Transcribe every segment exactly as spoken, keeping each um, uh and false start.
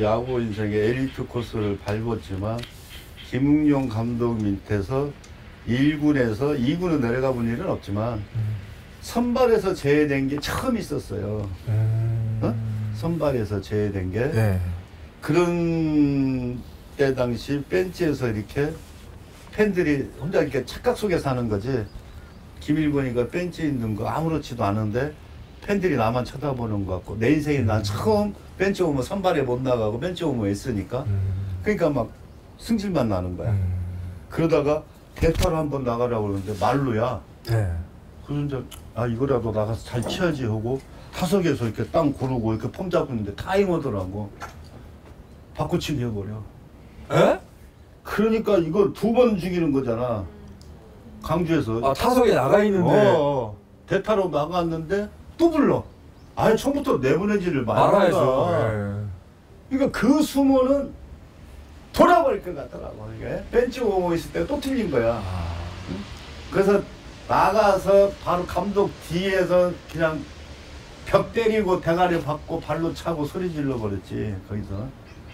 야구 인생의 엘리트 코스를 밟았지만 김웅용 감독 밑에서 일 군에서 이 군으로 내려가 본 일은 없지만 음. 선발에서 제외된 게 처음 있었어요. 음. 어? 선발에서 제외된 게 네. 그런 때 당시 벤치에서 이렇게 팬들이 혼자 이렇게 착각 속에 사는 거지. 김일권이가 벤치에 있는 거 아무렇지도 않은데 팬들이 나만 쳐다보는 것 같고 내 인생에 난 처음 벤치 오면 선발에 못 나가고 벤치 오면 했으니까 음. 그러니까 막 승질만 나는 거야. 음. 그러다가 대타로 한번 나가라고 그러는데 말로야. 네. 그래서 이제 아 이거라도 나가서 잘 치야지 하고 타석에서 이렇게 땅 고르고 이렇게 폼 잡고 있는데 타임 오더라고. 바꾸치기 해버려. 에? 그러니까 이거 두 번 죽이는 거잖아. 강주에서. 아 타석에 나가 있는데. 어, 대타로 나갔는데 또 불러. 아니 처음부터 내보내지를 말아야죠. 네. 그러니까 그 수모는 돌아버릴 것 같더라고. 이게 벤치 오고 있을 때 또 틀린 거야. 아. 응? 그래서 나가서 바로 감독 뒤에서 그냥 벽 때리고 대가리 받고 발로 차고 소리 질러 버렸지. 거기서.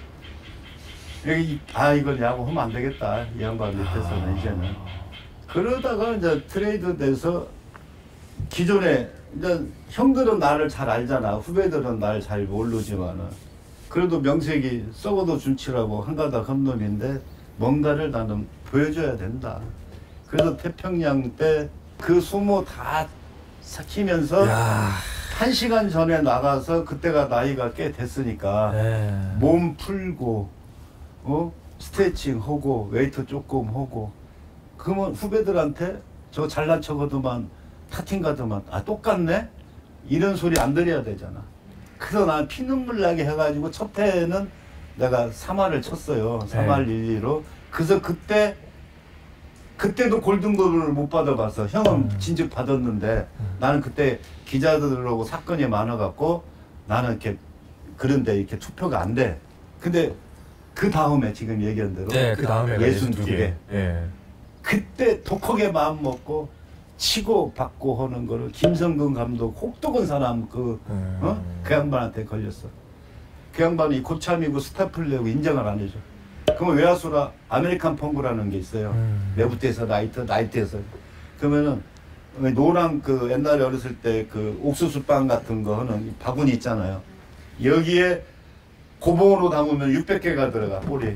여기 아 이걸 야구 하면 안 되겠다. 이 양반 밑에서는 아. 이제는. 그러다가 이제 트레이드 돼서 기존에 이제 형들은 나를 잘 알잖아. 후배들은 나를 잘 모르지만은 그래도 명색이 썩어도 준치라고 한가닥 한 놈인데 뭔가를 나는 보여줘야 된다. 그래서 태평양 때 그 수모 다 삭히면서 한 시간 전에 나가서 그때가 나이가 꽤 됐으니까 네. 몸 풀고 어 스트레칭 하고 웨이트 조금 하고 그러면 후배들한테 저 잘난 척하더만 타팅 가더만 아 똑같네? 이런 소리 안 들어야 되잖아. 그래서 난 피눈물 나게 해가지고 첫 해에는 내가 삼 할을 쳤어요. 삼 할 일 리로. 그래서 그때 그때도 골든글러브를 못 받아봤어. 형은 음. 진즉 받았는데 음. 나는 그때 기자들하고 사건이 많아갖고 나는 이렇게 그런데 이렇게 투표가 안 돼. 근데 그 다음에 지금 얘기한 대로 네, 그 다음에 예순두 개. 예. 그때 독하게 마음 먹고 치고 받고 하는 거를 김성근 감독 혹독한 사람 그, 음. 어? 그 양반한테 걸렸어. 그 양반이 고참이고 스타플레이고 인정을 안 해줘. 그러면 외야수라 아메리칸 펑크라는 게 있어요. 음. 레프트에서 라이트, 라이트에서. 그러면은 노랑 그 옛날에 어렸을 때 그 옥수수빵 같은 거 하는 바구니 있잖아요. 여기에 고봉으로 담으면 육백 개가 들어가, 볼이.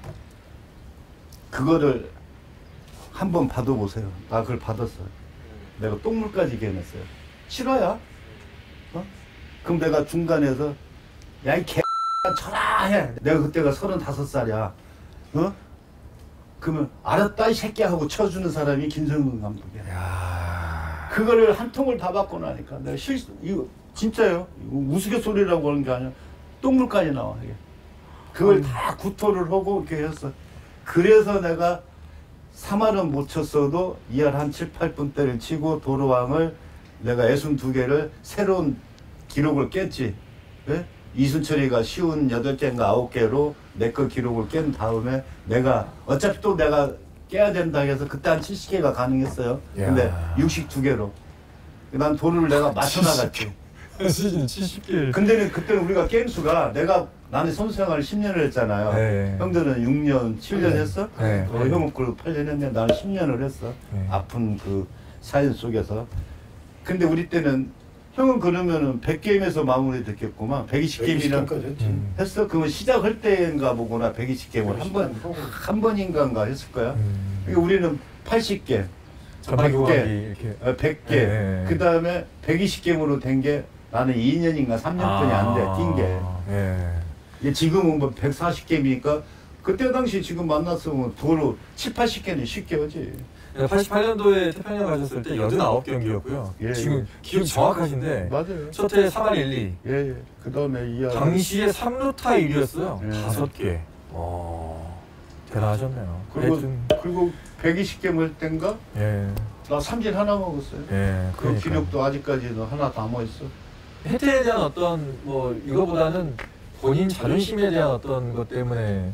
그거를 한번 받아보세요. 나 그걸 받았어요. 내가 똥물까지 개냈어요. 실화야? 어? 그럼 내가 중간에서 야 이 개 쳐라 해. 내가 그때가 서른다섯 살이야. 어? 그러면 알았다 이 새끼야 하고 쳐주는 사람이 김성근 감독이야. 야... 그거를 한 통을 다 받고 나니까 내가 실수 이거 진짜요. 이거 우스갯소리라고 하는 게 아니라 똥물까지 나와 이게. 그걸 음. 다 구토를 하고 이렇게 했어. 그래서 내가 삼 할은 못 쳤어도 이 할 한 칠, 팔 분대를 치고 도로왕을 내가 예순두 개를 새로운 기록을 깼지. 네? 이순철이가 쉬운 여덟 개인가 아홉 개로 내 거 기록을 깬 다음에 내가 어차피 또 내가 깨야 된다 해서 그때 한 칠십 개가 가능했어요. 야. 근데 육십이 개로. 난 도루를 내가 맞춰 나갔지. 시즌 칠십 개. 근데 그때는 우리가 게임 수가 내가 나는 선수 생활을 십 년을 했잖아요. 네. 형들은 육 년, 칠 년 네. 했어? 네. 어, 형은 그걸 팔 년 했는데 나는 십 년을 했어. 네. 아픈 그 사연 속에서. 근데 우리 때는 형은 그러면은 백 게임에서 마무리 됐겠구만. 백이십 게임이나 음. 했어? 그러면 시작할 때인가 보구나. 백이십 게임을 한 번, 한 번인가 했을 거야. 음. 그러니까 우리는 팔십 개, 백 개, 어, 백 개. 네. 그 다음에 백이십 게임으로 된 게 나는 이 년인가 삼 년뿐이 안 돼, 뛴 게. 네. 지금은 뭐 백사십 게임이니까 그때 당시 지금 만났으면 도로 칠, 팔십 개는 쉽게 하지. 팔십팔 년도에 태평양 가셨을 때 팔십구 경기였고요. 예, 지금 예. 기억이 정확하신데 맞아요. 첫 해 삼 할 일 리. 예, 예. 그 다음에 이 할. 당시에 삼 루타 일 위였어요. 예. 다섯 개. 와, 대단하셨네요. 그리고, 하여튼... 그리고 백이십 개 할 땐가? 예. 나 삼진 하나 먹었어요. 예, 그 그러니까. 기록도 아직까지도 하나 남아있어. 혜태에 대한 어떤 뭐 이거보다는 본인 자존심에 대한 어떤 것 때문에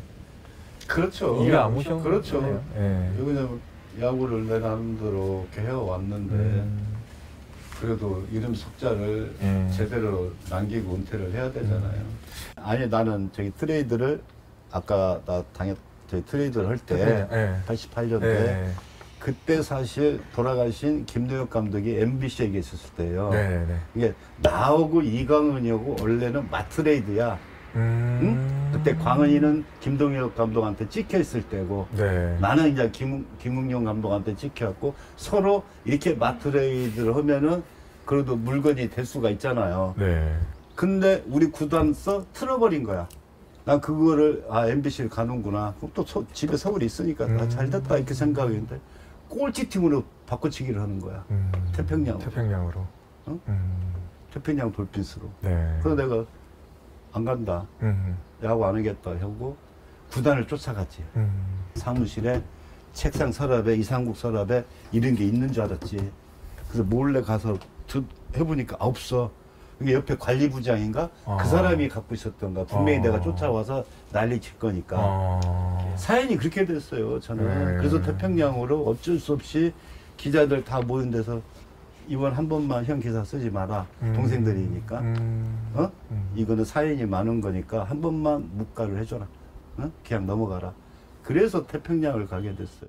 그렇죠. 이게 안 무시한 그렇죠. 거네요. 예. 왜냐면 야구를 내 나름대로 이렇게 해왔는데 음. 그래도 이름 석자를 예. 제대로 남기고 은퇴를 해야 되잖아요. 음. 아니 나는 저기 트레이드를 아까 나 당했 저희 트레이드를 할 때 네. 팔십팔 년대 네. 그때 사실 돌아가신 김노혁 감독이 엠비씨에 계셨을 때예요. 네. 네. 이게 나하고 이광은이하고 원래는 맞트레이드야. 음. 응? 그때 광은이는 김동혁 감독한테 찍혀 있을 때고 네. 나는 이제 김, 김웅용 감독한테 찍혀갖고 서로 이렇게 맞트레이드를 하면은 그래도 물건이 될 수가 있잖아요. 네. 근데 우리 구단서 틀어버린 거야. 난 그거를 아 엠비씨를 가는구나. 그럼 또 서, 집에 서울에 있으니까 음. 아, 잘 됐다 이렇게 생각했는데 꼴찌팀으로 바꿔치기를 하는 거야. 음. 태평양. 태평양으로. 어? 음. 태평양 돌핀스로. 네. 그래서 내가 안 간다. 음. 야구 안 하겠다 하고 구단을 쫓아갔지. 음. 사무실에 책상 서랍에 이상국 서랍에 이런 게 있는 줄 알았지. 그래서 몰래 가서 드, 해보니까 아, 없어. 이게 옆에 관리부장인가? 아. 그 사람이 갖고 있었던가. 분명히 아. 내가 쫓아와서 난리 칠 거니까. 아. 사연이 그렇게 됐어요, 저는. 네. 그래서 태평양으로 어쩔 수 없이 기자들 다 모인 데서 이번 한 번만 형 기사 쓰지 마라. 음. 동생들이니까. 음. 어? 음. 이거는 사연이 많은 거니까 한 번만 묵가를 해줘라. 어? 그냥 넘어가라. 그래서 태평양을 가게 됐어요.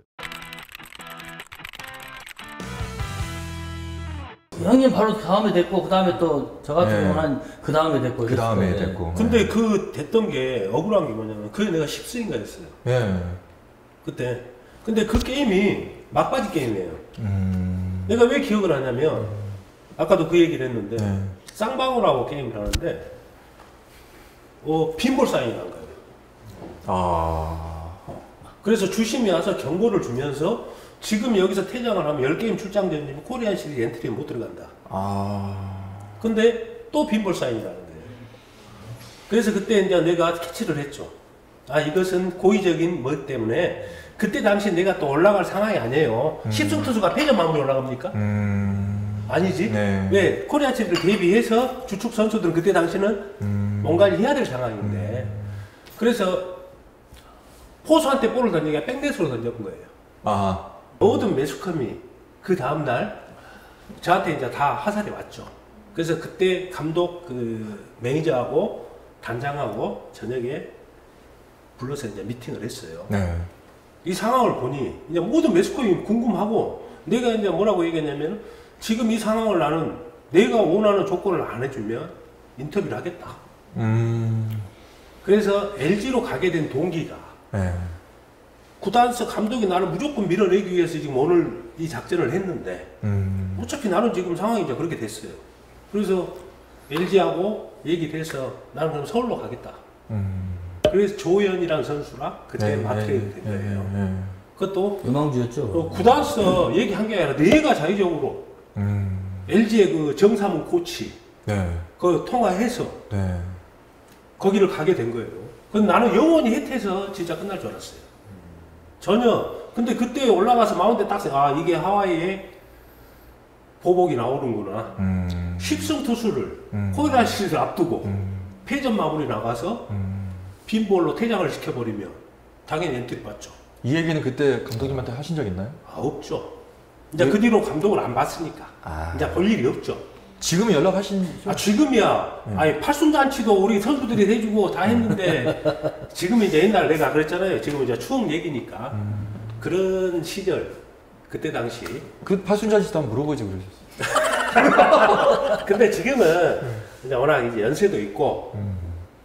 형님 바로 다음에 됐고 그 다음에 또 저 같은 네. 경우는 그 다음에 됐고 그 다음에 이랬어요. 됐고. 근데 그 됐던 게 억울한 게 뭐냐면 그게 내가 십 승인가 했어요. 예. 그때. 근데 그 게임이 막바지 게임이에요. 음. 내가 왜 기억을 하냐면 아까도 그 얘기를 했는데 네. 쌍방울하고 게임을 하는데 어, 빈볼 사인이 난 거예요. 아. 그래서 주심이 와서 경고를 주면서 지금 여기서 퇴장을 하면 십 게임 출장되면 코리안 시리즈 엔트리에 못 들어간다. 아. 근데 또 빈볼 사인이라는 거예요. 그래서 그때 이제 내가 캐치를 했죠. 아, 이것은 고의적인 뭐 때문에 그때 당시 내가 또 올라갈 상황이 아니에요. 음. 십 승 투수가 패전 마무리 올라갑니까? 음. 아니지. 네. 왜 코리안 시리즈를 대비해서 주축 선수들은 그때 당시는 음. 뭔가를 해야 될 상황인데 음. 그래서 포수한테 볼을 던지기가 백넷으로 던져본 거예요. 아. 모든 매스컴이 그 다음날 저한테 이제 다 하살이 왔죠. 그래서 그때 감독 그 매니저하고 단장하고 저녁에 불러서 이제 미팅을 했어요. 네. 이 상황을 보니 이제 모든 매스컴이 궁금하고 내가 이제 뭐라고 얘기했냐면 지금 이 상황을 나는 내가 원하는 조건을 안 해주면 인터뷰를 하겠다. 음. 그래서 엘지로 가게 된 동기가 네. 구단서 감독이 나를 무조건 밀어내기 위해서 지금 오늘 이 작전을 했는데 음. 어차피 나는 지금 상황이 이제 그렇게 됐어요. 그래서 엘지하고 얘기돼서 나는 그럼 서울로 가겠다. 음. 그래서 조현이라는 선수랑 그때 네, 마트레이드 네, 된 거예요. 네, 네. 그것도 유망주였죠. 어, 구단서 얘기한 게 아니라 내가 자의적으로 음. 엘지의 그 정사문 코치 네. 그 통화해서 네. 거기를 가게 된 거예요. 근데 나는 영원히 혜태에서 진짜 끝날 줄 알았어요. 전혀. 근데 그때 올라가서 마운드에 딱 아 이게 하와이에 보복이 나오는구나. 음. 십 승 투수를 음. 코리안 시리즈를 앞두고 음. 패전 마무리 나가서 음. 빈볼로 퇴장을 시켜버리면 당연히 엔트리 받죠. 이 얘기는 그때 감독님한테 하신 적 있나요? 아 없죠. 이제 왜? 그 뒤로 감독을 안 봤으니까 아. 이제 볼 일이 없죠. 지금 연락하신 아 지금이야. 네. 아니 팔순잔치도 우리 선수들이 해주고 다 했는데 지금 이제 옛날 내가 그랬잖아요. 지금 이제 추억 얘기니까 음. 그런 시절 그때 당시. 그 파순자 씨도 한번 물어보지 그러셨어요. 근데 지금은 이제 워낙 이제 연세도 있고 음.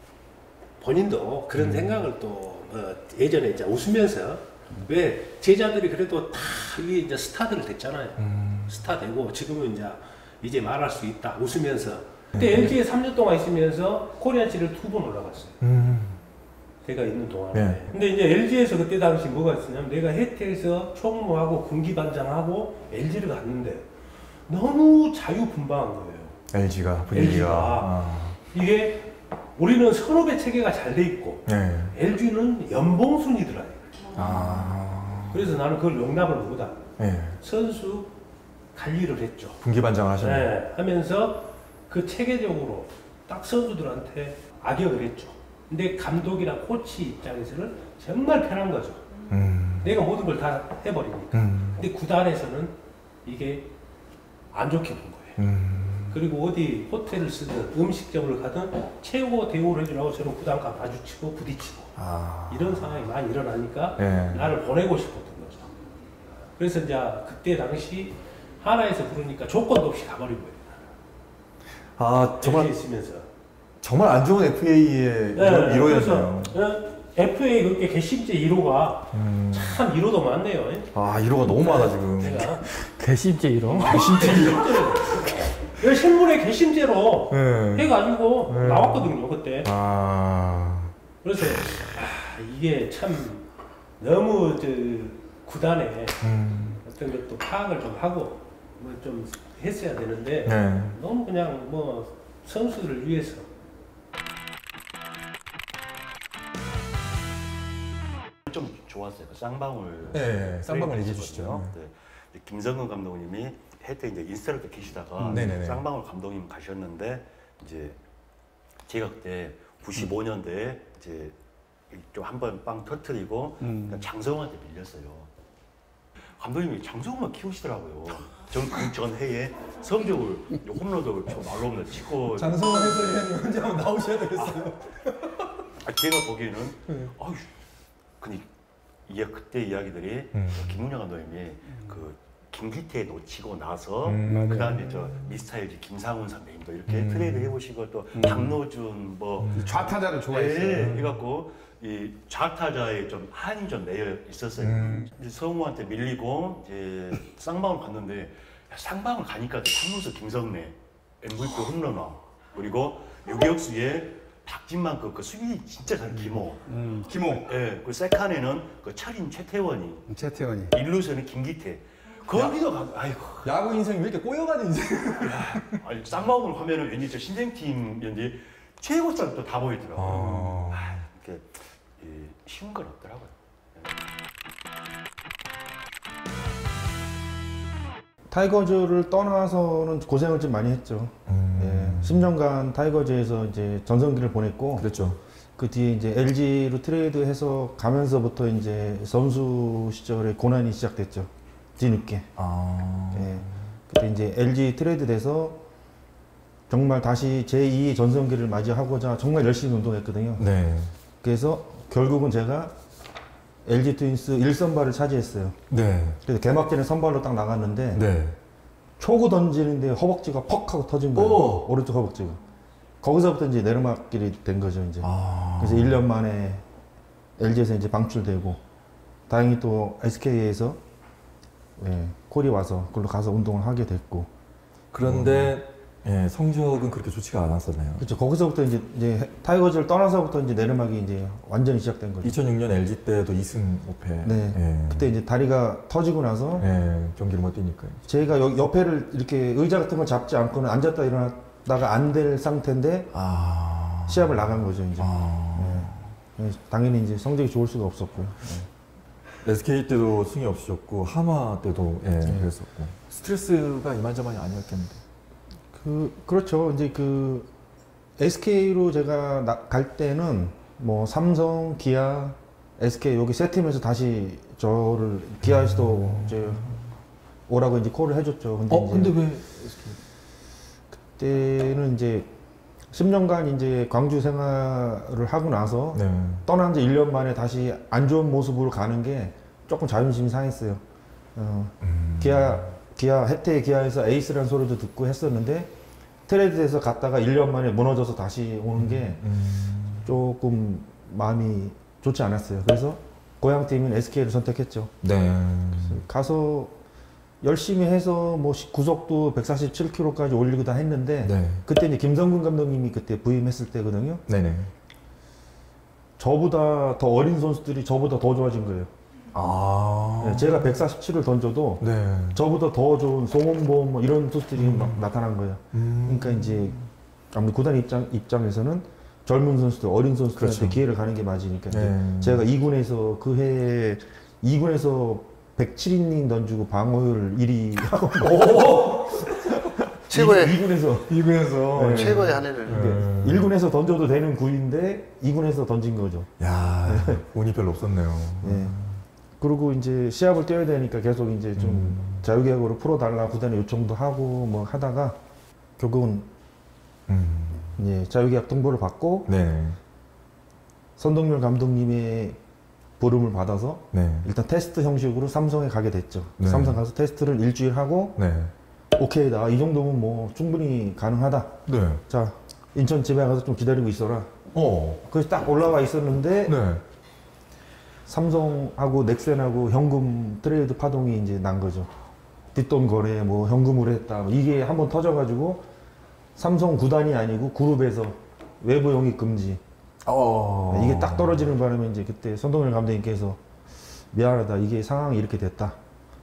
본인도 그런 음. 생각을 또 어, 예전에 이제 웃으면서 왜 제자들이 그래도 다 이게 이제 스타들 됐잖아요. 음. 스타 되고 지금은 이제 이제 말할 수 있다 웃으면서. 그때 엘지에 삼 년 동안 있으면서 코리안 시리즈 두 번 올라갔어요. 음. 내가 있는 동안에. 네. 근데 이제 엘지에서 그때 당시 뭐가 있었냐면 내가 혜태에서 총무하고 군기반장하고 엘지를 갔는데 너무 자유분방한 거예요. 엘지가 분위기가. 엘지가. 아. 이게 우리는 선후배 체계가 잘 돼 있고 네. 엘지는 연봉 순이더라. 아. 그래서 나는 그걸 용납을 못하고 네. 선수 관리를 했죠. 분기반장을 하셨네요. 네, 하면서 그 체계적으로 딱 선수들한테 악역을 했죠. 근데 감독이나 코치 입장에서는 정말 편한 거죠. 음. 내가 모든 걸 다 해버리니까. 음. 근데 구단에서는 이게 안 좋게 본 거예요. 음. 그리고 어디 호텔을 쓰든 음식점을 가든 최고 대우를 해주라고 저는 구단과 마주치고 부딪히고 아. 이런 상황이 많이 일어나니까 네. 나를 보내고 싶었던 거죠. 그래서 이제 그때 당시 하나에서 부르니까 조건도 없이 가버린 거예요. 아 정말 엘지에 있으면서. 정말 안 좋은 에프에이의 네, 일 호였네요. 에프에이 그렇게 개심제 일 호가 음. 참 일 호도 많네요. 아 일 호가 너무 많아 지금. 내가 개심제 일 호? 이 실물의 개심제로 네. 해가지고 네. 나왔거든요 그때. 아. 그래서 아, 이게 참 너무 저 구단에 음. 어떤 것도 파악을 좀 하고 뭐 좀 했어야 되는데 네. 너무 그냥 뭐 선수를 위해서. 좀 좋았어요. 그 쌍방울. 네, 쌍방울 얘기해 주시죠. 네. 이제 김성근 감독님이 해태 이제 인스타를 계시다가 음, 네네네. 쌍방울 감독님 가셨는데 이제 제가 그때 구십오 년대에 이제 좀 한번 빵 터트리고 음. 장성호한테 밀렸어요. 감독님이 장성호만 키우시더라고요. 전 그 전 해에 성적을 홈런도 저 말로 없는 치고 장성원 해설위원님 혼자 한번 나오셔야 되겠어요. 아, 제가 보기에는 아유 근데 이게 그때 이야기들이 음. 김문영 감독님이 그 김기태 놓치고 나서 음, 그 다음에 저 미스타일즈 김상훈 선배님도 이렇게 음. 트레이드 해보시고 또 음. 박노준 뭐 좌타자를 네, 해갖고 이 좌타자에 좀 한이 좀 내려 있었어요. 음. 이제 성우한테 밀리고 이제 쌍방울 갔는데 야, 쌍방울 가니까 삼루수 김성래 엠브이피 홈런왕 그리고 유격수에 박진만 그, 그 수비 진짜 잘 김호. 음, 김호, 예, 그 세칸에는 그 철인 최태원이, 최태원이. 일루수는 김기태. 거기도 가, 아이고. 야구 인생이 왜 이렇게 꼬여가는 인생? 아니 쌍방울 하면은 왠지 저 신생팀이었는데 최고점 또 다 보이더라고요. 아. 아, 이렇게 이, 쉬운 건 없더라고요. 타이거즈를 떠나서는 고생을 좀 많이 했죠. 음. 예, 십 년간 타이거즈에서 이제 전성기를 보냈고, 그랬죠. 그 뒤에 이제 엘지로 트레이드해서 가면서부터 이제 선수 시절에 고난이 시작됐죠. 뒤늦게. 아. 예, 그때 이제 엘지 트레이드돼서 정말 다시 제이의 전성기를 맞이하고자 정말 열심히 운동했거든요. 네. 그래서 결국은 제가 엘지 트윈스 일 선발을 차지했어요. 네. 그래서 개막전에 선발로 딱 나갔는데 네. 초구 던지는데 허벅지가 퍽 하고 터진 거예요. 오! 오른쪽 허벅지가. 거기서부터 이제 내리막길이 된 거죠, 이제. 아. 그래서 일 년 만에 엘지에서 이제 방출되고, 다행히 또 에스케이에서 예, 콜이 와서 그걸로 가서 운동을 하게 됐고. 그런데 예, 성적은 그렇게 좋지가 않았었나요? 그렇죠. 거기서부터 이제, 이제 타이거즈를 떠나서부터 이제 내리막이 이제 완전히 시작된 거죠. 이천육 년 엘지 때도 이 승 오 패. 네. 예. 그때 이제 다리가 터지고 나서 예, 경기를 못 뛰니까요. 제가 여, 옆에를 이렇게 의자 같은 걸 잡지 않고는 앉았다 일어났다가 안 될 상태인데 아. 시합을 나간 거죠, 이제. 아. 예. 당연히 이제 성적이 좋을 수가 없었고요. 예. 에스케이 때도 승이 없으셨고 하마 때도 예, 네. 그랬었고 스트레스가 이만저만이 아니었겠는데. 그 그렇죠. 이제 그 에스케이로 제가 나, 갈 때는 뭐 삼성, 기아, 에스케이 여기 세 팀에서 다시 저를 기아에서도 이제 오라고 이제 콜을 해줬죠. 근데, 어, 이제 근데 왜 그때는 이제 십 년간 이제 광주 생활을 하고 나서 네. 떠난 지 일 년 만에 다시 안 좋은 모습으로 가는 게 조금 자존심이 상했어요. 어, 음. 기아, 기아, 혜태 기아에서 에이스라는 소리도 듣고 했었는데, 트레이드에서 갔다가 일 년 만에 무너져서 다시 오는 게 음. 조금 마음이 좋지 않았어요. 그래서 고향팀인 에스케이를 선택했죠. 네. 그래서 가서 열심히 해서 뭐 구속도 백사십칠 킬로미터까지 올리고 다 했는데, 네. 그때 이제 김성근 감독님이 그때 부임했을 때거든요. 네네. 저보다 더 어린 선수들이 저보다 더 좋아진 거예요. 아. 네, 제가 백사십칠을 던져도 네. 저보다 더 좋은 송원범 뭐 이런 투수들이 막 나타난 거예요. 음. 그러니까 이제 아무래도 구단 입장 입장에서는 젊은 선수들, 어린 선수들한테 그렇죠. 기회를 가는 게 맞으니까. 이제 네. 제가 이 군에서 그 해에 이 군에서 백칠 이닝 던지고 방어율 일 위 하고 최고의 이 군에서 이 군에서 네. 최고의 한 해를 음. 일 군에서 던져도 되는 구인데 이 군에서 던진 거죠. 야, 운이 별로 없었네요. 예. 그리고 이제 시합을 뛰어야 되니까 계속 이제 좀 음. 자유계약으로 풀어달라 구단에 요청도 하고 뭐 하다가 결국은 음. 이제 자유계약 통보를 받고 네. 선동열 감독님의 부름을 받아서 네. 일단 테스트 형식으로 삼성에 가게 됐죠. 네. 삼성 가서 테스트를 일주일 하고 네. 오케이 나 이 정도면 뭐 충분히 가능하다. 네. 자 인천 집에 가서 좀 기다리고 있어라. 어. 그래서 딱 올라와 있었는데 네. 삼성하고 넥센하고 현금 트레이드 파동이 이제 난 거죠. 뒷돈 거래, 뭐 현금으로 했다. 이게 한번 터져가지고 삼성 구단이 아니고 그룹에서 외부 영입 금지. 어. 이게 딱 떨어지는 바람에 이제 그때 선동열 감독님께서 미안하다. 이게 상황이 이렇게 됐다.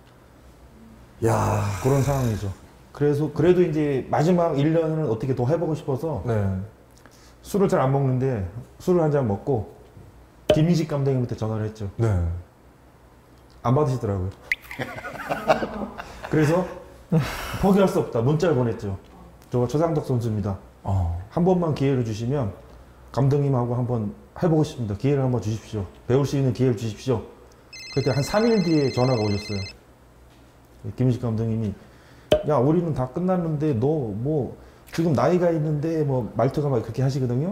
야. 그런 상황이죠. 그래서 그래도 이제 마지막 일 년을 어떻게 더 해보고 싶어서 네. 술을 잘 안 먹는데 술을 한 잔 먹고 김희식 감독님한테 전화를 했죠. 네. 안 받으시더라고요. 그래서 포기할 수 없다. 문자를 보냈죠. 저가 최상덕 선수입니다. 어. 한 번만 기회를 주시면 감독님하고 한번 해보고 싶습니다. 기회를 한번 주십시오. 배울 수 있는 기회를 주십시오. 그때 한 삼 일 뒤에 전화가 오셨어요. 김희식 감독님이 야 우리는 다 끝났는데 너 뭐 지금 나이가 있는데 뭐 말투가 막 그렇게 하시거든요.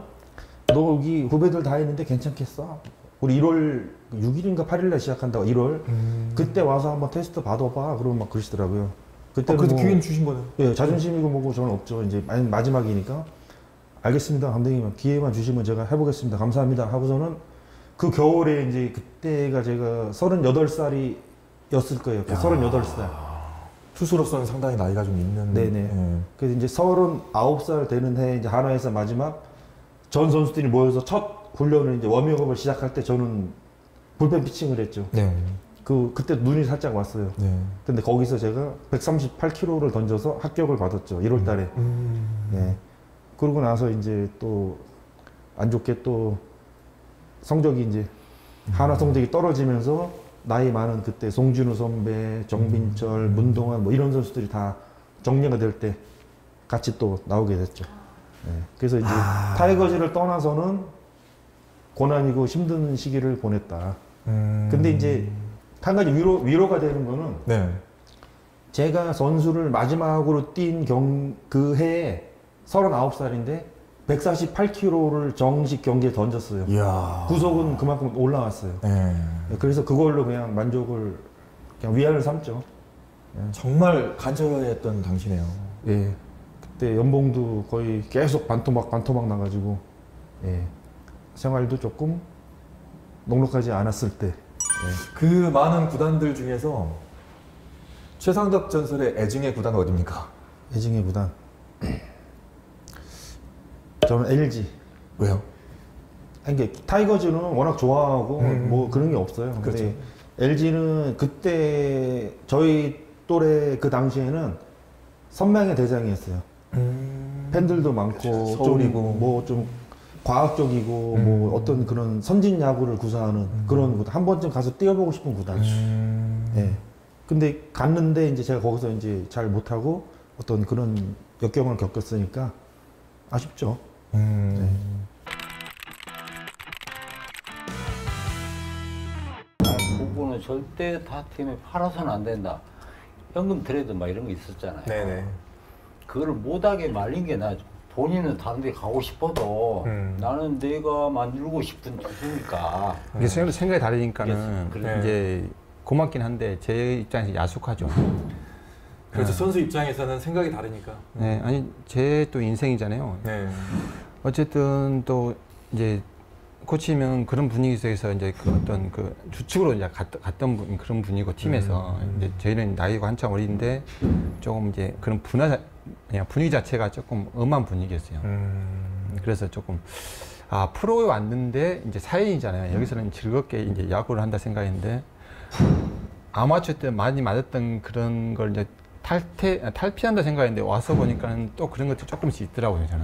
너 여기 후배들 다 있는데 괜찮겠어? 우리 일월 육 일인가 팔 일날 시작한다고 일월 음. 그때 와서 한번 테스트 받아봐. 그러면 막 그러시더라고요. 그때 어, 그래도 뭐, 기회는 주신 거네요. 예, 자존심이고 뭐고 저는 없죠. 이제 마- 마지막이니까 알겠습니다. 감독님 기회만 주시면 제가 해보겠습니다. 감사합니다. 하고서는 그 겨울에 이제 그때가 제가 서른여덟 살이었을 거예요. 그 야. 서른여덟 살. 투수로서는 상당히 나이가 좀 있는. 네네. 예. 그래서 이제 서른아홉 살 되는 해 이제 한화에서 마지막 전 선수들이 모여서 첫 훈련을 이제 워밍업을 시작할 때 저는 불펜 피칭을 했죠. 네. 그 그때 눈이 살짝 왔어요. 네. 근데 거기서 제가 백삼십팔 킬로그램를 던져서 합격을 받았죠. 일월 달에. 음. 네. 그러고 나서 이제 또 안 좋게 또 성적이 이제 한화 성적이 떨어지면서 나이 많은 그때 송진우 선배, 정빈철, 문동환 뭐 이런 선수들이 다 정리가 될 때 같이 또 나오게 됐죠. 네. 그래서 이제 아. 타이거즈를 떠나서는 고난이고 힘든 시기를 보냈다. 음. 근데 이제 한 가지 위로, 위로가 되는 거는 네. 제가 선수를 마지막으로 뛴 경, 그 해에 서른아홉 살인데 백사십팔 킬로그램를 정식 경기에 던졌어요. 이야. 구속은 그만큼 올라왔어요. 네. 그래서 그걸로 그냥 만족을, 그냥 위안을 삼죠. 정말 간절했던 당시네요. 예. 그때 연봉도 거의 계속 반토막, 반토막 나가지고, 예. 생활도 조금 녹록하지 않았을 때. 그 많은 구단들 중에서 최상덕 전설의 애증의 구단 어디입니까? 애증의 구단. 저는 엘지. 왜요? 아니, 이게 타이거즈는 워낙 좋아하고 음. 뭐 그런 게 없어요. 근데 그렇죠. 엘지는 그때 저희 또래 그 당시에는 선망의 대장이었어요. 음. 팬들도 많고 서울이고. 뭐 좀 과학적이고 음. 뭐 어떤 그런 선진 야구를 구사하는 그런 구단. 한 번쯤 가서 뛰어보고 싶은 구단. 음. 예. 근데 갔는데 이제 제가 거기서 이제 잘 못하고 어떤 그런 역경을 겪었으니까 아쉽죠. 음. 부부는 절대 다 팀에 팔아서는 안 된다. 현금 트레이드 막 이런 거 있었잖아요. 네네. 그거를 못하게 말린 게 나죠. 본인은 다른 데 가고 싶어도 음. 나는 내가 만들고 싶은 투수니까. 이게 생각이, 생각이 다르니까는 음. 그래서 이제 고맙긴 한데 제 입장에서 야속하죠. 그렇죠. 네. 선수 입장에서는 생각이 다르니까. 네, 아니 제 또 인생이잖아요. 네. 어쨌든 또 이제 코치면 그런 분위기 속에서 이제 그 어떤 그 주축으로 이제 갔, 갔던 분, 그런 분위기고 팀에서 음. 이제 저희는 나이가 한참 어린데 조금 이제 그런 분화 자- 그냥 분위기 자체가 조금 엄한 분위기였어요. 음. 그래서 조금 아 프로에 왔는데 이제 사연이잖아요. 여기서는 즐겁게 이제 야구를 한다 생각했는데 아마추어 때 많이 맞았던 그런 걸 이제 탈퇴 탈피한다 생각했는데 와서 보니까는 또 그런 것도 조금씩 있더라고요 저는.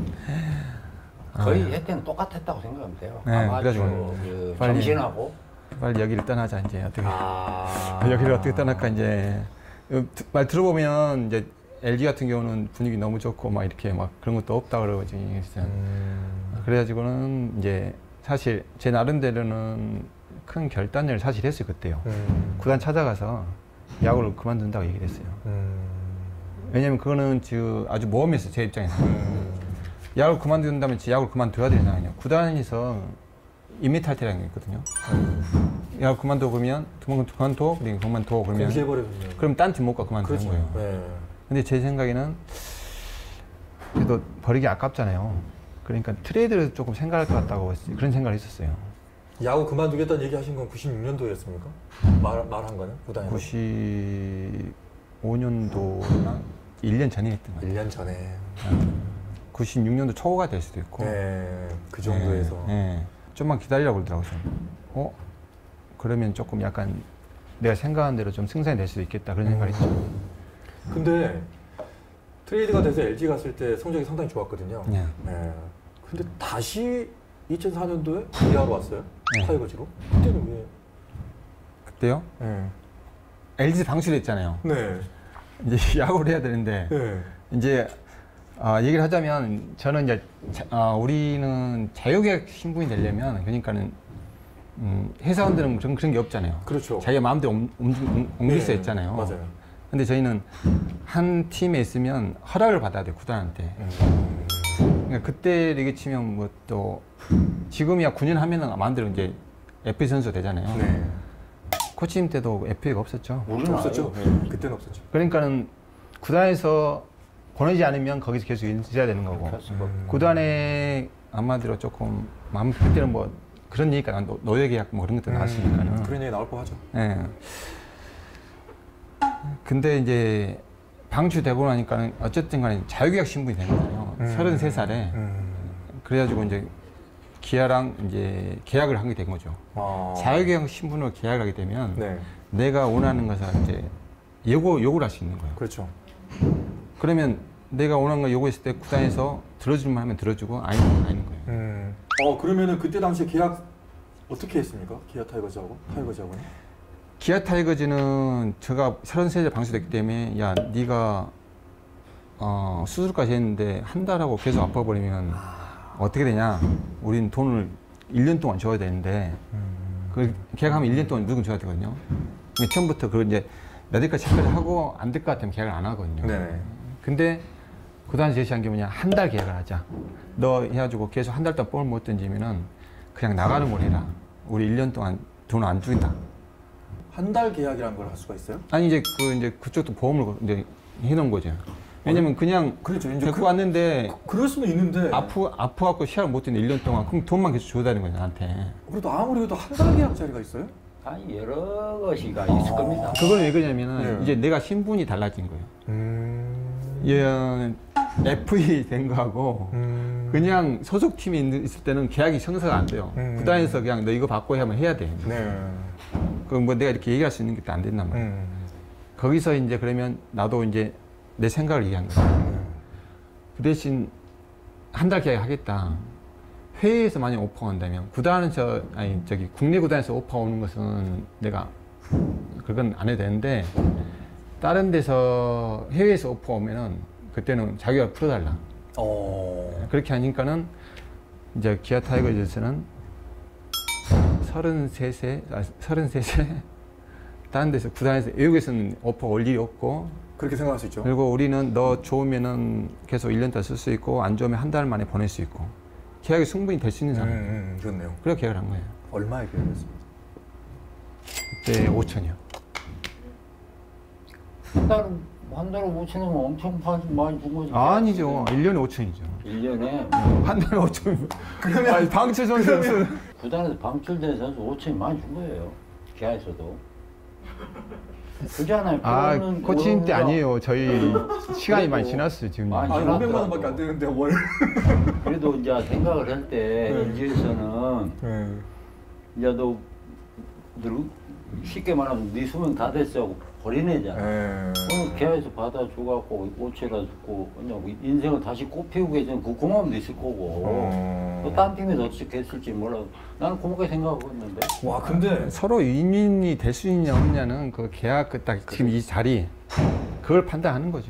거의 아, 했때는 똑같았다고 생각하면 돼요. 네, 아마추어 그래가지고 그 빨리- 정신하고. 빨리 여기를 떠나자 이제 어떻게 아. 여기를 어떻게 떠날까 이제 말 들어보면 이제 엘지 같은 경우는 분위기 너무 좋고 막 이렇게 막 그런 것도 없다 그러고 지금 음. 그래가지고는 이제 사실 제 나름대로는 큰 결단을 사실 했어요 그때요. 음. 구단 찾아가서 야구를 그만둔다고 얘기를 했어요. 음. 왜냐면 그거는 저 아주 모험했어요, 제 입장에서. 음. 야구를 그만둔다면 야구를 그만둬야 되잖아요. 구단에서 임미탈퇴라는 게 있거든요. 음. 야구 그만둬 그러면 그만둬, 그리고 그만둬 그러면 그럼 딴 팀 못 가 그만두는 그렇죠. 거예요. 네. 근데 제 생각에는 그래도 버리기 아깝잖아요. 그러니까 트레이드를 조금 생각할 것 같다고 그런 생각을 했었어요. 야구 그만두겠다는 얘기 하신 건 구십육 년도였습니까? 말, 말한 거는? 구단에서? 구십오 년도나 일 년 전에 했던 것 같아요. 일 년 전에. 구십육 년도 초가 될 수도 있고. 네, 그 정도에서. 네, 네. 좀만 기다리라고 그러더라고요. 어? 그러면 조금 약간 내가 생각한 대로 좀 승산이 될 수도 있겠다 그런 생각을 했죠. 근데 트레이드가 돼서 엘지 갔을 때 성적이 상당히 좋았거든요. 네. 네. 근데 다시 이천사 년도에 기아로 왔어요? 네. 타이거즈로? 그때는 왜? 그때요? 네. 엘지 방출했잖아요. 네. 이제 야구를 해야 되는데 네. 이제 어, 얘기를 하자면 저는 이제 자, 어, 우리는 자유계약 신분이 되려면 그러니까는 음, 회사원들은 그런 그런 게 없잖아요. 그렇죠. 자기가 마음대로 옮, 옮, 옮길 수 네. 있잖아요. 맞아요. 근데 저희는 한 팀에 있으면 허락을 받아야 돼요, 구단한테. 음. 그러니까 그때 얘기 치면 뭐 또 지금이야 구 년 하면은 마음대로 이제 에프에이 선수 되잖아요. 네. 코치님 때도 에프에이가 없었죠. 우리는 없었죠. 네. 그때는 없었죠. 그러니까는 구단에서 보내지 않으면 거기서 계속 있어야 되는 거고. 음. 구단에 아마대로 조금 마음 그때는 뭐 그런 얘기가 노, 노예 계약 뭐 그런 것도 나왔으니까는. 음. 그런 얘기 나올 법하죠. 예. 네. 근데 이제 방출되고 나니까는 어쨌든 간에 자유계약 신분이 된 거잖아요. 음. 서른세 살에. 음. 그래가지고 이제 기아랑 이제 계약을 하게 된 거죠. 아. 자유계약 신분으로 계약을 하게 되면 네. 내가 원하는 것을 이제 요구, 요구를 할 수 있는 거예요. 그렇죠. 그러면 내가 원하는 거 요구했을 때 구단에서 들어주면 하면 들어주고 아니면 아닌 거예요. 음. 어, 그러면은 그때 당시에 계약 어떻게 했습니까? 기아 타이거즈하고? 타이거즈하고는? 기아 타이거즈는 제가 서른세 살 방출됐기 때문에 야 네가 어, 수술까지 했는데 한 달하고 계속 아파버리면 어떻게 되냐. 우린 돈을 일 년 동안 줘야 되는데 음. 그 계약하면 일 년 동안 무조건 줘야 되거든요. 근데 처음부터 그 이제 메디컬 체크를 하고 안 될 것 같으면 계약을 안 하거든요. 네네. 근데 구단이 제시한 게 뭐냐, 한 달 계약을 하자. 너 해가지고 계속 한 달 동안 볼을 못 던지면은 그냥 나가는 걸 해라. 우리 일 년 동안 돈 안 준다. 한 달 계약이라는 걸 할 수가 있어요? 아니 이제 그 이제 그쪽도 보험을 이제 해놓은 거죠. 왜냐면 그냥 그렇죠. 이제 데리고 그- 왔는데 그럴 수는 있는데. 아프 아프갖고 시합을 못 뛰는 일 년 동안 그럼 돈만 계속 줘야 되는 거야 나한테. 그래도 아무리 해도 한 달 계약짜리가 있어요? 아니 여러 것이가 있을 겁니다. 그걸 왜 그러냐면은 네. 이제 내가 신분이 달라진 거예요. 음. 얘는 에프에이 된 거하고 음. 그냥 소속 팀이 있- 있을 때는 계약이 성사가 안 돼요. 음. 구단에서 그냥 너 이거 바꿔야 하면 해야 돼. 네. 그 뭐 내가 이렇게 얘기할 수 있는 게 또 안 된단 말이에요. 음. 거기서 이제 그러면 나도 이제 내 생각을 얘기한 거예요. 그 대신 한 달 계약 하겠다. 회의에서 만약 오퍼 온다면 구단에서 아니 저기 국내 구단에서 오퍼 오는 것은 내가 그건 안 해도 되는데 다른 데서 해외에서 오퍼 오면은 그때는 자기가 풀어달라. 어. 그렇게 하니까는 이제 기아 타이거즈에서는 서른세 세, 아, 서른세 세 다른 데서 구단에서 외국에서는 오퍼 올 일이 없고 그렇게 생각할 수 있죠. 그리고 우리는 너 좋으면은 계속 일 년 더 쓸 수 있고 안 좋으면 한 달 만에 보낼 수 있고 계약이 충분히 될 수 있는 음, 상황. 음, 그렇네요. 그래서 계약을 한 거예요. 얼마에 계약했습니까? 그때 오천이요. 한 달에 한 달에 오천이면 엄청 파- 많이 준 거지. 아니죠. 일 년에 오천이죠. 일 년에 한 달에 오천. 그러면 아니, 방출 선수 무슨 구단에서 방출된 선수 오천이 많이 준 거예요. 기아에서도. 그잖아요. 아, 그거는 코치님 때 그거는 아니에요. 저희 시간이 많이 그래도 지났어요, 지금. 많이 아, 지났더라고. 오백만 원밖에 안 되는데 월. 그래도 이제 생각을 할 때 엘지에서는 네. 이제 너 너 쉽게 말하면 네 수명 다 됐어 하고 버리내잖아. 네. 그럼 기아에서 받아줘갖고 오천이라 주고 그냥 인생을 다시 꽃피우고 계신 그 고마움도 있을 거고 어. 또 딴 팀에서 어떻게 했을지 몰라. 나는 고맙게 생각하고 있는데. 와, 근데 서로 인연이 될 수 있냐 없냐는 그 계약 그 딱 지금 이 자리 그걸 판단하는 거죠.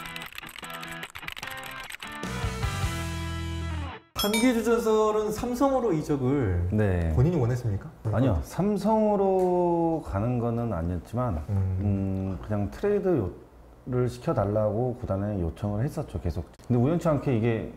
한기주전설은 삼성으로 이적을 네. 본인이 원했습니까? 아니요. 삼성으로 가는 거는 아니었지만, 음. 음, 그냥 트레이드 요, 를 시켜달라고 구단에 요청을 했었죠, 계속. 근데 우연치 않게 이게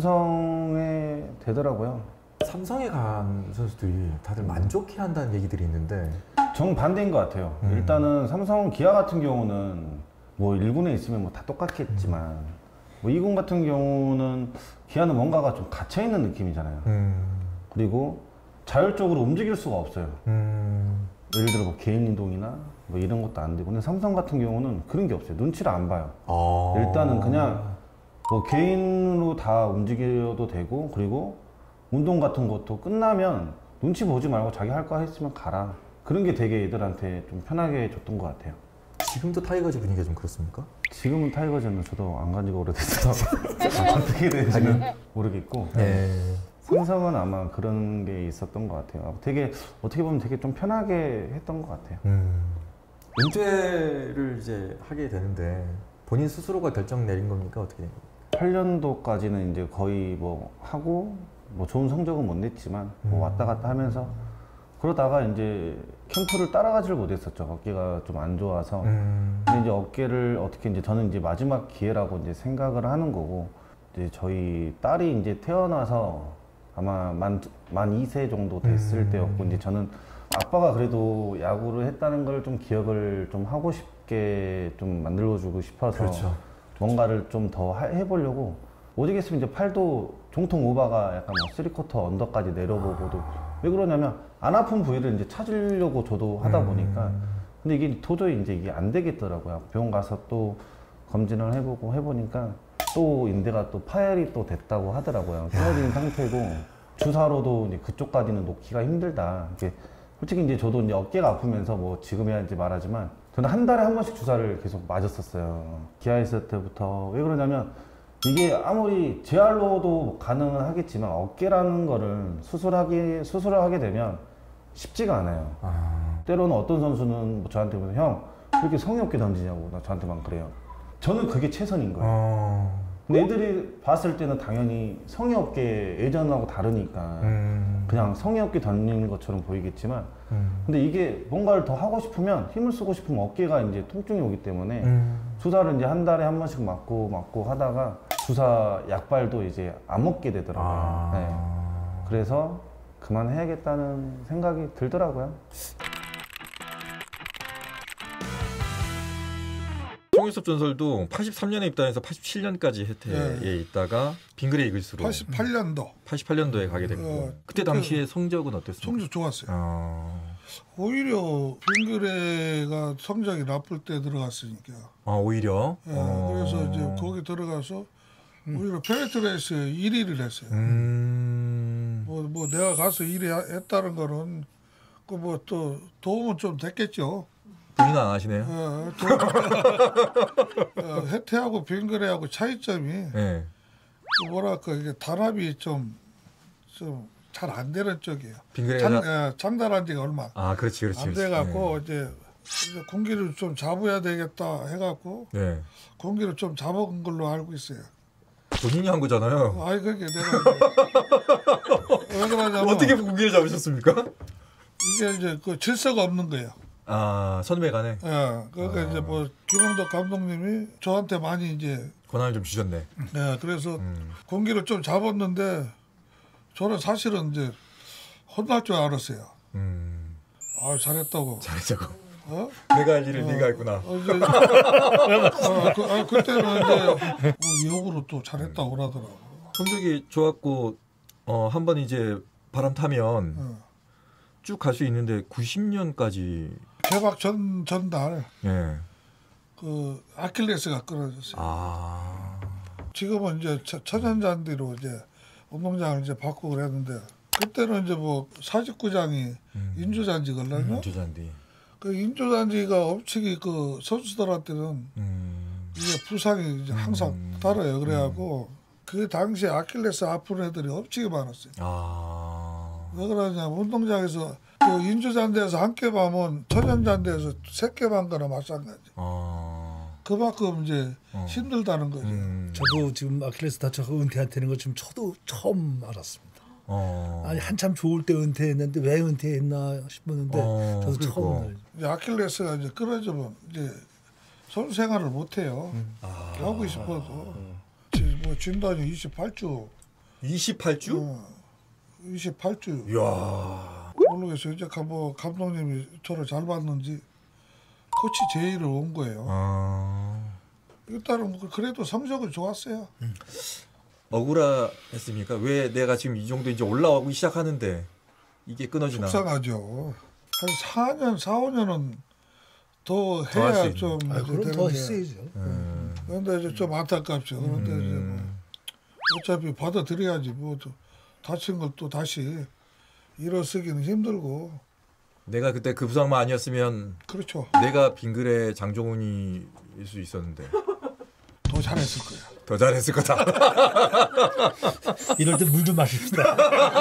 삼성에 되더라고요. 삼성에 간 선수들이 다들 만족해한다는 얘기들이 있는데 정반대인 것 같아요. 음. 일단은 삼성, 기아 같은 경우는 뭐 일 군에 있으면 뭐 다 똑같겠지만 음. 뭐 이 군 같은 경우는 기아는 뭔가가 좀 갇혀있는 느낌이잖아요. 음. 그리고 자율적으로 움직일 수가 없어요. 음. 예를 들어 뭐 개인 이동이나 뭐 이런 것도 안 되고. 근데 삼성 같은 경우는 그런 게 없어요. 눈치를 안 봐요. 아. 일단은 그냥 뭐 개인으로 다 움직여도 되고, 그리고 운동 같은 것도 끝나면 눈치 보지 말고 자기 할 거 했으면 가라. 그런 게 되게 애들한테 좀 편하게 줬던 것 같아요. 지금도 타이거즈 분위기가 좀 그렇습니까? 지금은 타이거즈는 저도 안 간 지가 오래돼서 어떻게 되는지는 모르겠고. 네. 삼성은 아마 그런 게 있었던 것 같아요. 되게 어떻게 보면 되게 좀 편하게 했던 것 같아요. 음. 은퇴를 이제 하게 되는데 본인 스스로가 결정 내린 겁니까? 어떻게 된 겁니까? 팔 년도까지는 이제 거의 뭐 하고 뭐 좋은 성적은 못 냈지만 뭐 왔다 갔다 하면서 그러다가 이제 캠프를 따라가지를 못했었죠. 어깨가 좀 안 좋아서. 음. 근데 이제 어깨를 어떻게 이제 저는 이제 마지막 기회라고 이제 생각을 하는 거고, 이제 저희 딸이 이제 태어나서 아마 만, 만 이 세 정도 됐을 음. 때였고, 이제 저는 아빠가 그래도 야구를 했다는 걸 좀 기억을 좀 하고 싶게 좀 만들어주고 싶어서 그렇죠. 뭔가를 좀 더 해보려고. 오직했으면 이제 팔도 종통 오바가 약간 뭐 쓰리쿼터 언더까지 내려보고도. 왜 그러냐면 안 아픈 부위를 이제 찾으려고 저도 하다 보니까. 음. 근데 이게 도저히 이제 이게 안 되겠더라고요. 병원 가서 또 검진을 해보고 해보니까 또 인대가 또 파열이 또 됐다고 하더라고요. 끊어진 상태고 주사로도 이제 그쪽까지는 놓기가 힘들다. 이게 솔직히 이제 저도 이제 어깨가 아프면서 뭐 지금 해야지 말하지만 저는 한 달에 한 번씩 주사를 계속 맞았었어요. 기아에 있을 때부터. 왜 그러냐면 이게 아무리 재활로도 가능은 하겠지만 어깨라는 거를 수술하기, 수술을 하게 되면 쉽지가 않아요. 아... 때로는 어떤 선수는 뭐 저한테 보면 형, 왜 이렇게 성의 없게 던지냐고 나 저한테만 그래요. 저는 그게 최선인 거예요. 아... 근데 애들이 봤을 때는 당연히 성의 없게 예전하고 다르니까 음... 그냥 성의 없게 던지는 것처럼 보이겠지만 음... 근데 이게 뭔가를 더 하고 싶으면 힘을 쓰고 싶으면 어깨가 이제 통증이 오기 때문에 음... 주사를 이제 한 달에 한 번씩 맞고 맞고 하다가 주사 약발도 이제 안 먹게 되더라고요. 아... 네. 그래서 그만해야겠다는 생각이 들더라고요. 송일섭 전설도 팔십삼 년에 입단해서 팔십칠 년까지 혜태에 네. 있다가 빙그레 이글스로 팔십팔 년도 팔십팔 년도에 가게 됐고 어, 그때 그때 당시에 성적은 어땠습니까? 성적 좋았어요. 어... 오히려 빙그레가 성적이 나쁠 때 들어갔으니까. 아 오히려? 네, 어... 그래서 이제 거기 들어가서 음. 오히려 페네트레이스에 일 위를 했어요. 음... 뭐, 뭐 내가 가서 일 위 했다는 거는 그 뭐 또 도움은 좀 됐겠죠. 본인은 안 하시네요. 어, 어, 혜태하고 빙그레하고 차이점이 네. 그 뭐랄까 이게 단합이 좀 좀 잘 안 되는 쪽이에요. 빙그레가 장, 예, 장단한 지가 얼마 아 그렇지 그렇지 안 돼갖고 네. 이제, 이제 공기를 좀 잡아야 되겠다 해갖고 네. 공기를 좀 잡아온 걸로 알고 있어요. 본인이 한 거잖아요. 아이 그게 내가 왜 그러냐면 어떻게 공기를 잡으셨습니까? 이게 이제 그 질서가 없는 거예요. 아 선배 간에. 예, 그러니까 아. 이제 뭐 김홍덕 감독님이 저한테 많이 이제 권한을 좀 주셨네. 네, 그래서 음. 공기를 좀 잡았는데 저는 사실은 이제 혼날 줄 알았어요. 음. 아 잘했다고. 잘했다고. 어? 내가 할 일을 어, 네가 했구나. 어, 이제, 어, 그, 아, 그때는 이제 뭐 역으로 또 잘했다고 그러더라고. 성적이 좋았고 어, 한 번 이제 바람 타면 어. 쭉 갈 수 있는데 구십 년까지 개막 전 전달. 예. 그 아킬레스가 끊어졌어요. 아. 지금은 이제 천연잔디로 이제 운동장을 이제 바꾸고 그랬는데 그때는 이제 뭐 사직구장이 음. 인조잔디거든요. 음, 인조잔디. 그 인조잔디가 엄청이 그 선수들한테는 음. 이게 부상이 이제 항상 음. 달아요. 그래갖고 음. 그 당시에 아킬레스 아픈 애들이 엄청이 많았어요. 아. 왜 그러냐면 운동장에서 그 인조잔디에서 한 개 밤은 천연잔디에서 세 개 반 거나 마찬가지. 아. 그만큼 이제 어. 힘들다는 거죠. 음. 저도 지금 아킬레스 다쳐서 은퇴한다는 거 지금 저도 처음 알았습니다. 어. 아니 한참 좋을 때 은퇴했는데 왜 은퇴했나 싶었는데 어. 저도 그리고. 처음 알았어요. 이제 아킬레스가 이제 끊어지면 이제 선수 생활을 못 해요. 음. 아. 하고 싶어도 음. 뭐 진단이 이십팔 주. 이십팔 주? 어, 이십팔 주. 이야. 모르겠어요. 이제 뭐 감독님이 저를 잘 봤는지 코치 제의를 온 거예요. 아. 일단은 그래도 성적은 좋았어요. 음. 억울했습니까? 왜 내가 지금 이 정도 이제 올라오기 시작하는데 이게 끊어지나? 속상하죠. 한 사 년, 사, 오 년은 더 해야 좀 아, 그럼 더 했어야죠. 음. 그런데 이제 좀 안타깝죠. 그런데 음. 이제 뭐 어차피 받아들여야지. 뭐 다친 걸 또 다시 일어서기는 힘들고. 내가 그때 그 부상만 아니었으면 그렇죠. 내가 빙글의 장종훈이일 수 있었는데 더 잘했을 거야. 더 잘했을 거다. 이럴 때 물 좀 마십시다.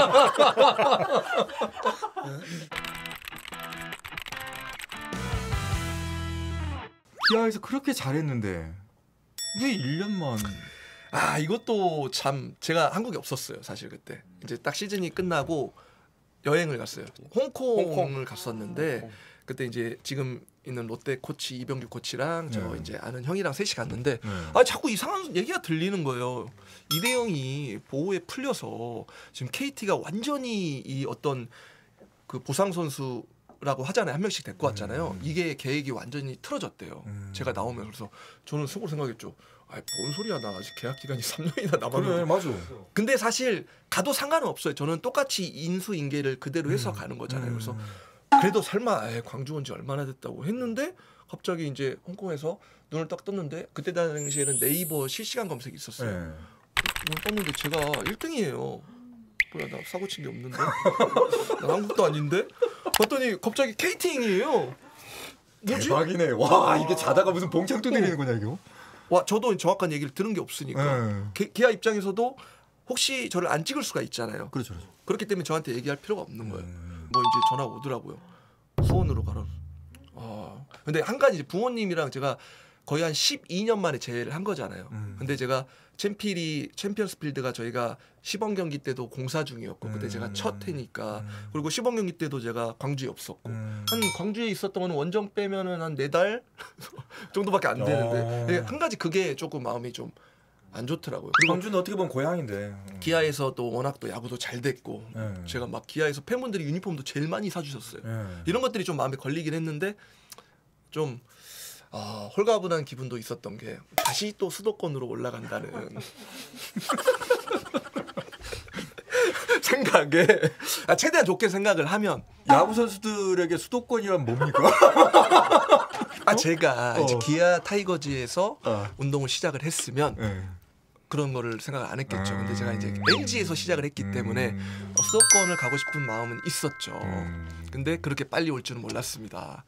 기아에서 그렇게 잘했는데 왜 일 년만? 아 이것도 참 제가 한국에 없었어요 사실 그때. 이제 딱 시즌이 끝나고 여행을 갔어요. 홍콩을 홍콩. 갔었는데 홍콩. 그때 이제 지금 있는 롯데 코치 이병규 코치랑 저 네. 이제 아는 형이랑 셋이 갔는데 네. 아 자꾸 이상한 얘기가 들리는 거예요. 이대영이 보호에 풀려서 지금 케이티가 완전히 이 어떤 그 보상 선수라고 하잖아요. 한 명씩 데리고 왔잖아요. 음. 이게 계획이 완전히 틀어졌대요. 음. 제가 나오면 그래서 저는 속으로 생각했죠. 아이 뭔 소리야 나 아직 계약 기간이 삼 년이나 남았는데. 그래 맞아. 근데 사실 가도 상관은 없어요. 저는 똑같이 인수인계를 그대로 해서 음. 가는 거잖아요. 그래서 그래도 설마 에이, 광주 온 지 얼마나 됐다고 했는데 갑자기 이제 홍콩에서 눈을 딱 떴는데 그때 당시에는 네이버 실시간 검색이 있었어요. 네. 눈을 떴는데 제가 일 등이에요. 뭐야 나 사고 친 게 없는데 나 한국도 아닌데 봤더니 갑자기 케이팅이에요. 뭐지? 대박이네. 와 이게 자다가 무슨 봉창도 내리는 거냐 이거? 와 저도 정확한 얘기를 들은 게 없으니까 네. 게, 기아 입장에서도 혹시 저를 안 찍을 수가 있잖아요. 그렇죠, 그렇죠. 그렇기 때문에 저한테 얘기할 필요가 없는 거예요. 음. 뭐 이제 전화가 오더라고요. 수원으로 가라. 아 근데 한 가지 부모님이랑 제가 거의 한 십이 년 만에 재회를 한 거잖아요. 음. 근데 제가 챔피리 챔피언스필드가 저희가 시범 경기 때도 공사 중이었고 음. 그때 제가 첫 해니까 음. 그리고 시범 경기 때도 제가 광주에 없었고 음. 한 광주에 있었던 건 원정 빼면은 한 네 달 정도밖에 안 되는데 한 가지 그게 조금 마음이 좀 안 좋더라고요. 그리고 광주는 어떻게 보면 고향인데 기아에서 또 워낙 또 야구도 잘 됐고 음. 제가 막 기아에서 팬분들이 유니폼도 제일 많이 사주셨어요. 음. 이런 것들이 좀 마음에 걸리긴 했는데 좀 아, 홀가분한 기분도 있었던 게 다시 또 수도권으로 올라간다는 생각에 아, 최대한 좋게 생각을 하면 야구 선수들에게 수도권이란 뭡니까? 아 제가 어? 이제 기아 타이거즈에서 어. 운동을 시작을 했으면 네. 그런 거를 생각을 안 했겠죠. 음. 근데 제가 이제 엘지에서 시작을 했기 때문에 음. 수도권을 가고 싶은 마음은 있었죠. 음. 근데 그렇게 빨리 올 줄은 몰랐습니다.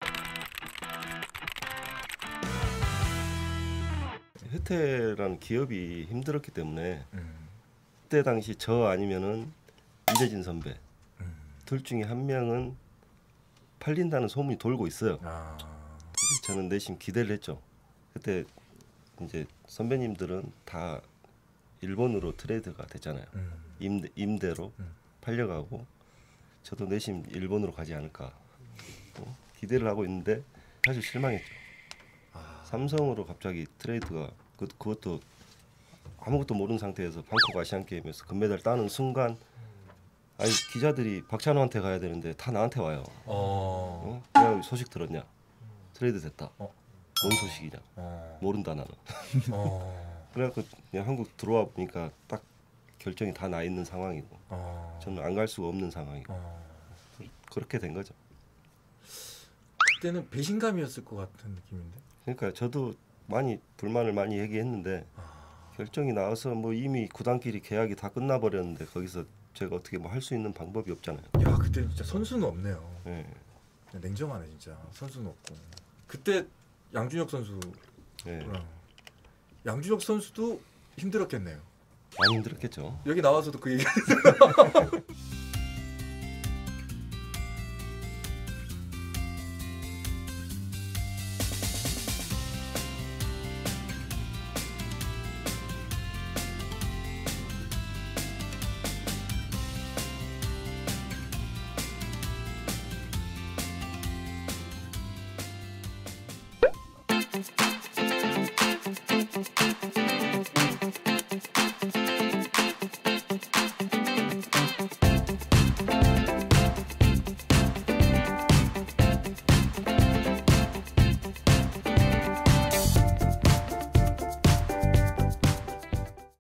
혜태라는 기업이 힘들었기 때문에 음. 그때 당시 저 아니면은 이재진 선배 음. 둘 중에 한 명은 팔린다는 소문이 돌고 있어요. 아. 저는 내심 기대를 했죠. 그때 이제 선배님들은 다 일본으로 트레이드가 됐잖아요. 음. 임대, 임대로 음. 팔려가고 저도 내심 일본으로 가지 않을까 어? 기대를 하고 있는데 사실 실망했죠. 아. 삼성으로 갑자기 트레이드가 그, 그것도 아무것도 모르는 상태에서 방콕 아시안 게임에서 금메달 따는 순간 아니 기자들이 박찬호한테 가야 되는데 다 나한테 와요. 어. 어? 그냥 소식 들었냐? 트레이드 됐다. 어. 뭔 소식이냐? 어. 모른다 나는. 어. 그래갖고 그냥 한국 들어와 보니까 딱 결정이 다 나 있는 상황이고 어. 저는 안 갈 수가 없는 상황이고 어. 그렇게 된 거죠. 그때는 배신감이었을 것 같은 느낌인데. 그러니까 저도 많이 불만을 많이 얘기했는데 아. 결정이 나와서 뭐 이미 구단끼리 계약이 다 끝나버렸는데 거기서 제가 어떻게 뭐 할 수 있는 방법이 없잖아요. 야 그때 진짜 선수는 없네요. 네. 냉정하네 진짜. 선수는 없고. 그때 양준혁 선수. 네. 양준혁 선수도 힘들었겠네요. 많이 힘들었겠죠. 여기 나와서도 그 얘기. 난